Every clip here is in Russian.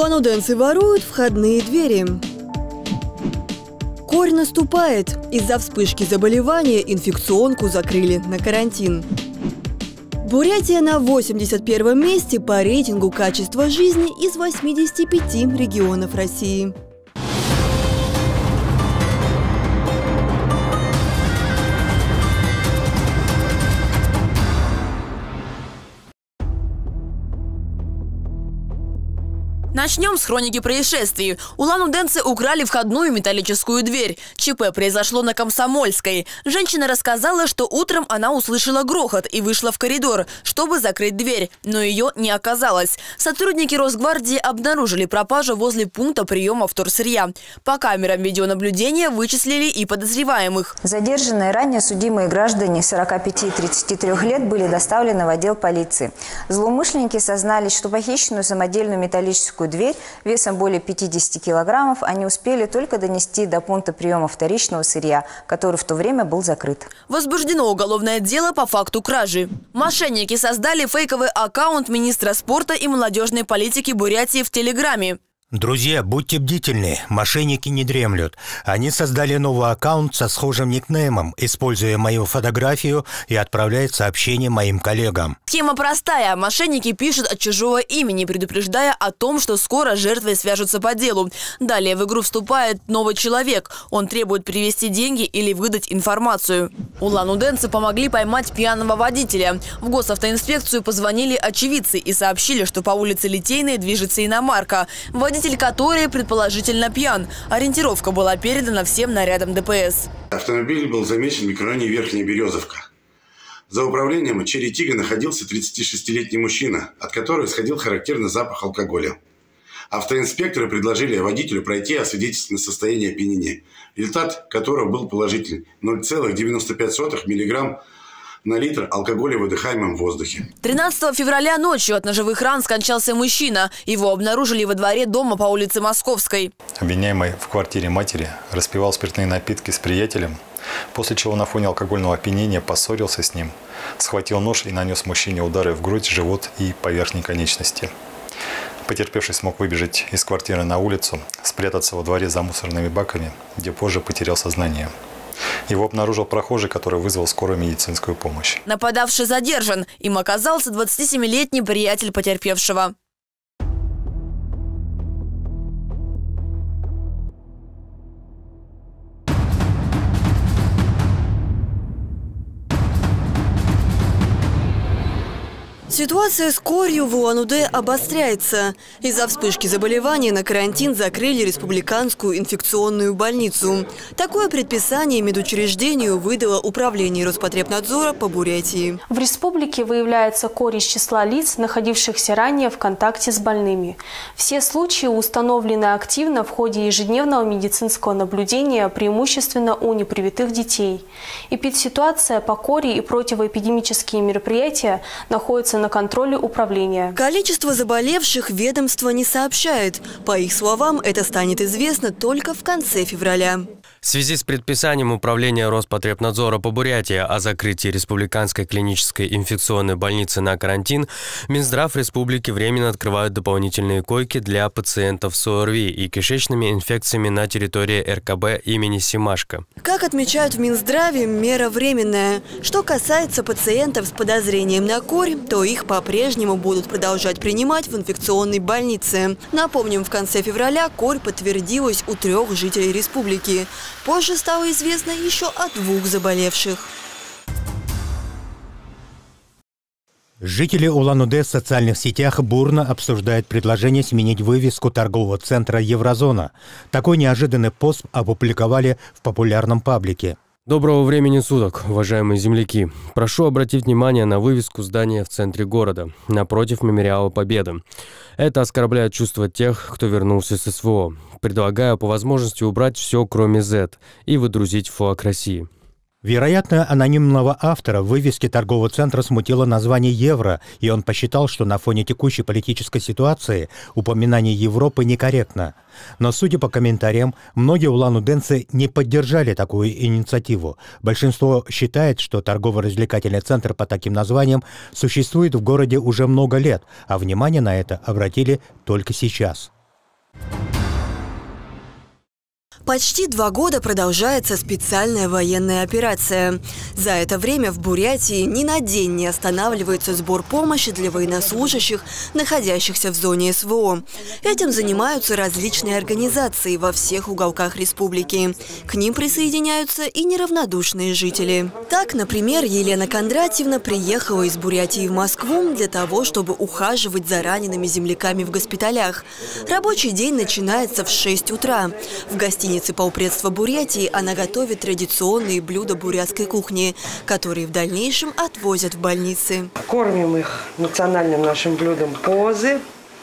Улан-Удэнцы воруют входные двери. Корь наступает. Из-за вспышки заболевания инфекционку закрыли на карантин. Бурятия на 81-м месте по рейтингу качества жизни из 85 регионов России. Начнем с хроники происшествий. Улан-Удэнцы украли входную металлическую дверь. ЧП произошло на Комсомольской. Женщина рассказала, что утром она услышала грохот и вышла в коридор, чтобы закрыть дверь, но ее не оказалось. Сотрудники Росгвардии обнаружили пропажу возле пункта приема вторсырья. По камерам видеонаблюдения вычислили и подозреваемых. Задержанные ранее судимые граждане 45 и 33 лет были доставлены в отдел полиции. Злоумышленники сознались, что похищенную самодельную металлическую дверь весом более 50 килограммов они успели только донести до пункта приема вторичного сырья, который в то время был закрыт. Возбуждено уголовное дело по факту кражи. Мошенники создали фейковый аккаунт министра спорта и молодежной политики Бурятии в Телеграме. Друзья, будьте бдительны, мошенники не дремлют. Они создали новый аккаунт со схожим никнеймом, используя мою фотографию и отправляют сообщения моим коллегам. Схема простая. Мошенники пишут от чужого имени, предупреждая о том, что скоро жертвы свяжутся по делу. Далее в игру вступает новый человек. Он требует привезти деньги или выдать информацию. Улан-Удэнцы помогли поймать пьяного водителя. В госавтоинспекцию позвонили очевидцы и сообщили, что по улице Литейной движется иномарка, водитель которой предположительно пьян. Ориентировка была передана всем нарядам ДПС. Автомобиль был замечен в микрорайоне Верхняя Березовка. За управлением Черри Тига находился 36-летний мужчина, от которого исходил характерный запах алкоголя. Автоинспекторы предложили водителю пройти освидетельственное состояние опьянения, результат которого был положительный – 0,95 мг на литр алкоголя в выдыхаемом воздухе. 13 февраля ночью от ножевых ран скончался мужчина. Его обнаружили во дворе дома по улице Московской. Обвиняемый в квартире матери распивал спиртные напитки с приятелем, после чего на фоне алкогольного опьянения поссорился с ним, схватил нож и нанес мужчине удары в грудь, живот и по верхней конечности. Потерпевший смог выбежать из квартиры на улицу, спрятаться во дворе за мусорными баками, где позже потерял сознание. Его обнаружил прохожий, который вызвал скорую медицинскую помощь. Нападавший задержан. Им оказался 27-летний приятель потерпевшего. Ситуация с корью в Улан-Удэ обостряется. Из-за вспышки заболевания на карантин закрыли республиканскую инфекционную больницу. Такое предписание медучреждению выдало Управление Роспотребнадзора по Бурятии. В республике выявляется корь из числа лиц, находившихся ранее в контакте с больными. Все случаи установлены активно в ходе ежедневного медицинского наблюдения, преимущественно у непривитых детей. Эпидситуация по кори и противоэпидемические мероприятия находятся на контроле управления. Количество заболевших ведомство не сообщает. По их словам, это станет известно только в конце февраля. В связи с предписанием Управления Роспотребнадзора по Бурятии о закрытии Республиканской клинической инфекционной больницы на карантин, Минздрав Республики временно открывают дополнительные койки для пациентов с ОРВИ и кишечными инфекциями на территории РКБ имени Семашко. Как отмечают в Минздраве, мера временная. Что касается пациентов с подозрением на корь, то их по-прежнему будут продолжать принимать в инфекционной больнице. Напомним, в конце февраля корь подтвердилась у 3 жителей республики. Позже стало известно еще о 2 заболевших. Жители Улан-Удэ в социальных сетях бурно обсуждают предложение сменить вывеску торгового центра «Еврозона». Такой неожиданный пост опубликовали в популярном паблике. Доброго времени суток, уважаемые земляки. Прошу обратить внимание на вывеску здания в центре города, напротив мемориала Победы. Это оскорбляет чувства тех, кто вернулся с СВО. Предлагаю по возможности убрать все, кроме Z, и выдрузить флаг России. Вероятно, анонимного автора вывески торгового центра смутило название «Евро», и он посчитал, что на фоне текущей политической ситуации упоминание Европы некорректно. Но, судя по комментариям, многие улан-удэнцы не поддержали такую инициативу. Большинство считает, что торгово-развлекательный центр по таким названиям существует в городе уже много лет, а внимание на это обратили только сейчас. Почти 2 года продолжается специальная военная операция. За это время в Бурятии ни на день не останавливается сбор помощи для военнослужащих, находящихся в зоне СВО. Этим занимаются различные организации во всех уголках республики. К ним присоединяются и неравнодушные жители. Так, например, Елена Кондратьевна приехала из Бурятии в Москву для того, чтобы ухаживать за ранеными земляками в госпиталях. Рабочий день начинается в 6 утра. В гостинице полпредства Бурятии она готовит традиционные блюда бурятской кухни, которые в дальнейшем отвозят в больницы. Кормим их национальным нашим блюдом позы,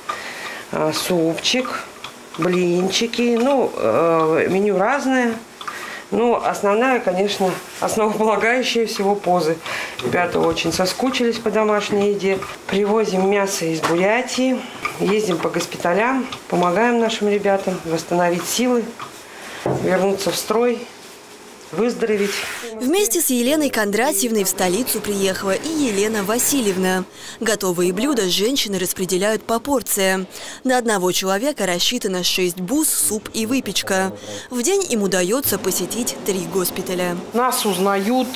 супчик, блинчики. Меню разное. Основная, конечно, основополагающая всего позы. Ребята очень соскучились по домашней еде. Привозим мясо из Бурятии, ездим по госпиталям, помогаем нашим ребятам восстановить силы, вернуться в строй, выздороветь. Вместе с Еленой Кондратьевной в столицу приехала и Елена Васильевна. Готовые блюда женщины распределяют по порциям. На одного человека рассчитано 6 бус, суп и выпечка. В день им удается посетить 3 госпиталя. Нас узнают,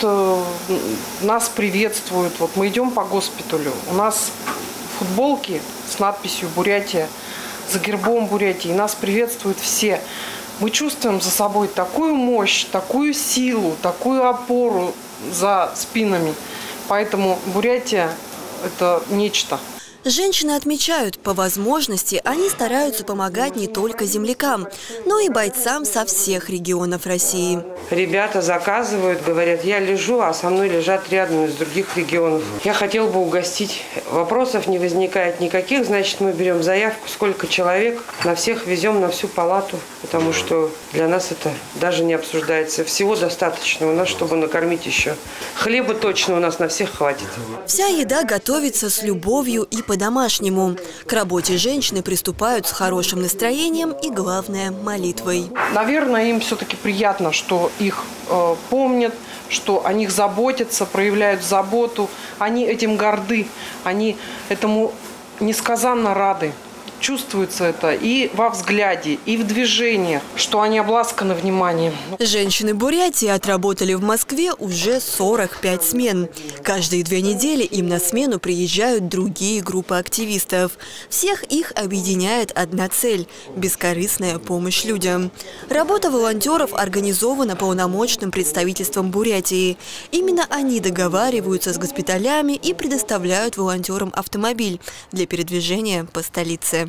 нас приветствуют. Вот мы идем по госпиталю. У нас футболки с надписью «Бурятия», за гербом Бурятии. Нас приветствуют все. Мы чувствуем за собой такую мощь, такую силу, такую опору за спинами. Поэтому Бурятия – это нечто. Женщины отмечают, по возможности они стараются помогать не только землякам, но и бойцам со всех регионов России. Ребята заказывают, говорят, я лежу, а со мной лежат рядом из других регионов. Я хотел бы угостить. Вопросов не возникает никаких, значит, мы берем заявку, сколько человек, на всех везем, на всю палату, потому что для нас это даже не обсуждается. Всего достаточно у нас, чтобы накормить еще. Хлеба точно у нас на всех хватит. Вся еда готовится с любовью и по-домашнему. К работе женщины приступают с хорошим настроением и, главное, молитвой. Наверное, им все-таки приятно, что их помнят, что о них заботятся, проявляют заботу. Они этим горды, они этому несказанно рады. Чувствуется это и во взгляде, и в движениях, что они обласканы вниманием. Женщины Бурятии отработали в Москве уже 45 смен. Каждые 2 недели им на смену приезжают другие группы активистов. Всех их объединяет одна цель – бескорыстная помощь людям. Работа волонтеров организована полномочным представительством Бурятии. Именно они договариваются с госпиталями и предоставляют волонтерам автомобиль для передвижения по столице.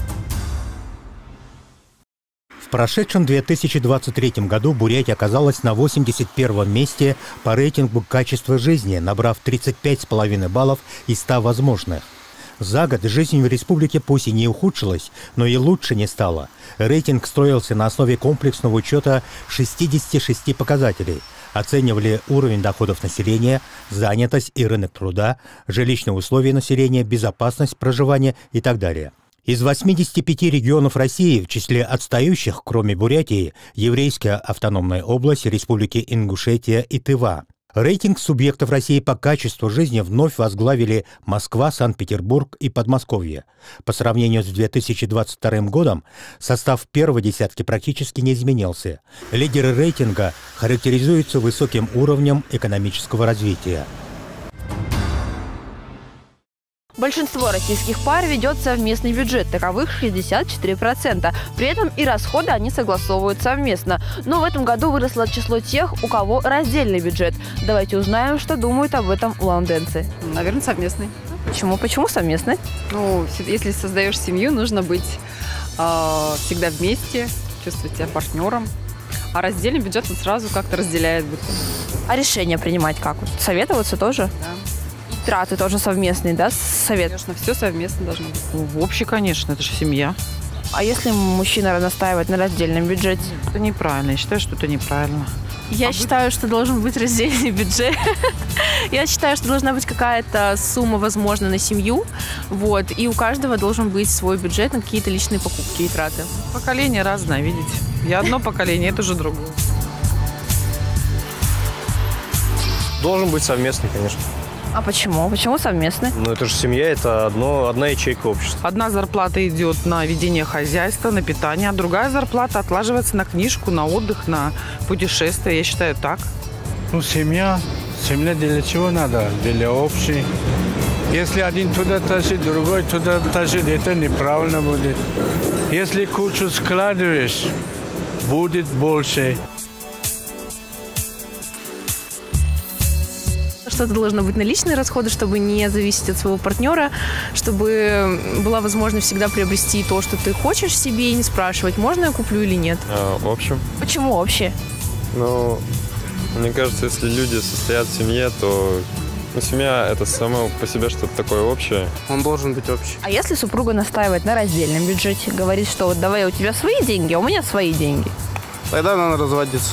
В прошедшем 2023 году Бурятия оказалась на 81-м месте по рейтингу качества жизни, набрав 35,5 баллов из 100 возможных. За год жизнь в республике пусть и не ухудшилась, но и лучше не стало. Рейтинг строился на основе комплексного учета 66 показателей. Оценивали уровень доходов населения, занятость и рынок труда, жилищные условия населения, безопасность проживания и так далее. Из 85 регионов России, в числе отстающих, кроме Бурятии, Еврейская автономная область, республики Ингушетия и Тыва. Рейтинг субъектов России по качеству жизни вновь возглавили Москва, Санкт-Петербург и Подмосковье. По сравнению с 2022 годом состав первой десятки практически не изменился. Лидеры рейтинга характеризуются высоким уровнем экономического развития. Большинство российских пар ведет совместный бюджет, таковых 64%. При этом и расходы они согласовывают совместно. Но в этом году выросло число тех, у кого раздельный бюджет. Давайте узнаем, что думают об этом улан-удэнцы. Наверное, совместный. Почему? Почему совместный? Если создаешь семью, нужно быть всегда вместе, чувствовать себя партнером. А раздельный бюджет он сразу как-то разделяет. А решение принимать как? Советоваться тоже? Да. Траты тоже совместные, да, совет? Конечно, все совместно должно быть. В общем, конечно, это же семья. А если мужчина настаивает на раздельном бюджете? Это неправильно, я считаю, что это неправильно. Я считаю, что должен быть раздельный бюджет. Я считаю, что должна быть какая-то сумма, возможно, на семью. Вот, и у каждого должен быть свой бюджет на какие-то личные покупки и траты. Поколение разное, видите. Я одно поколение, это уже другое. Должен быть совместный, конечно. А почему? Почему совместно? Ну, это же семья, это одна ячейка общества. Одна зарплата идет на ведение хозяйства, на питание, а другая зарплата отлаживается на книжку, на отдых, на путешествие. Я считаю так. Ну, семья для чего надо? Для общей. Если один туда тащит, другой туда тащит, это неправильно будет. Если кучу складываешь, будет больше. Что-то должно быть на личные расходы, чтобы не зависеть от своего партнера, чтобы была возможность всегда приобрести то, что ты хочешь себе, и не спрашивать, можно я куплю или нет. В общем. Почему вообще? Ну, мне кажется, если люди состоят в семье, то семья – это само по себе что-то такое общее. Он должен быть общий. А если супруга настаивает на раздельном бюджете, говорит, что вот давай у тебя свои деньги, а у меня свои деньги? Тогда надо разводиться.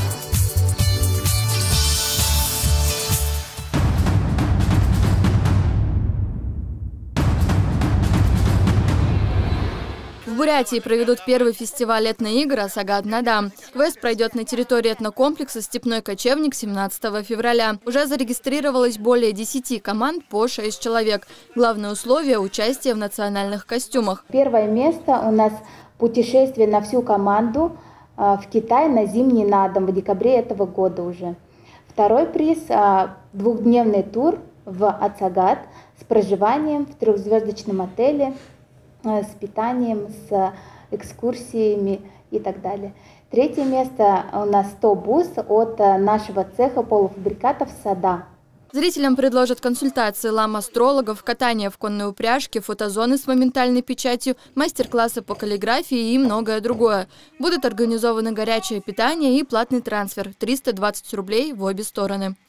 В Бурятии проведут первый фестиваль этноигр «Асагат-Надам». Квест пройдет на территории этнокомплекса «Степной кочевник» 17 февраля. Уже зарегистрировалось более 10 команд по 6 человек. Главное условие – участие в национальных костюмах. Первое место у нас путешествие на всю команду в Китай на зимний надам в декабре этого года уже. Второй приз – двухдневный тур в Асагат с проживанием в 3-звездочном отеле, с питанием, с экскурсиями и так далее. Третье место у нас 100 бус от нашего цеха полуфабрикатов «Сада». Зрителям предложат консультации лам-астрологов, катание в конной упряжке, фотозоны с моментальной печатью, мастер-классы по каллиграфии и многое другое. Будут организованы горячее питание и платный трансфер – 320 рублей в обе стороны.